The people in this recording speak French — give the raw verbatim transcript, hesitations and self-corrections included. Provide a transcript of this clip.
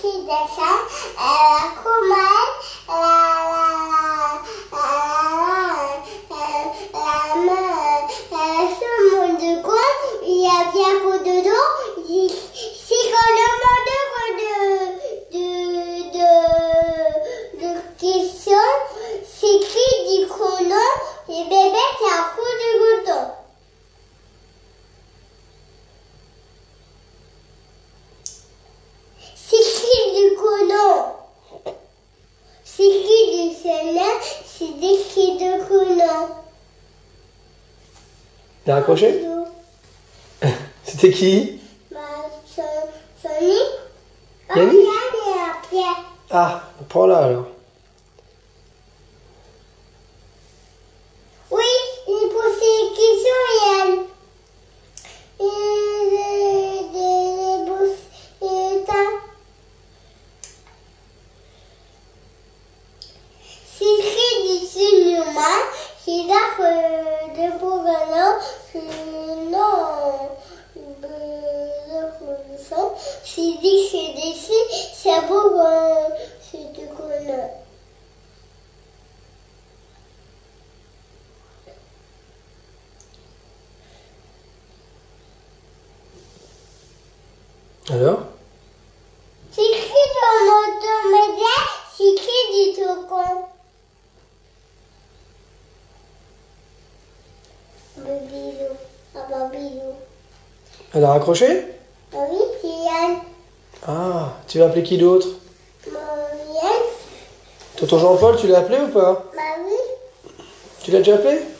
écrit dessin, elle a Comal, elle a la main, elle a ce monde de quoi, il y a bien pour dedans, c'est quand le monde de, de, de, de question, c'est qui dit qu'on non, les bébés c'est un coup de gouton. C'est qui du conon? C'est qui du Seigneur? C'est des qui de conon. T'as raccroché? C'était qui? Bah, son, Sonic. Oh, Yannick? regarde la pierre. Ah, prends-la alors. Oui, il pose des questions, Yann. Et les, les, les, les, c'est écrit du cinéma, c'est là que le programme, c'est non, c'est dit, c'est d'ici, c'est beau, c'est du connaît. Alors? C'est écrit dans notre média, c'est écrit du toucan. Babylou, ah Babylou. Elle a raccroché? Ah oui, c'est Yann. Ah, tu vas appeler qui d'autre? Mon Yann. Tonton Jean-Paul, tu l'as appelé ou pas? Bah oui. Tu l'as déjà appelé?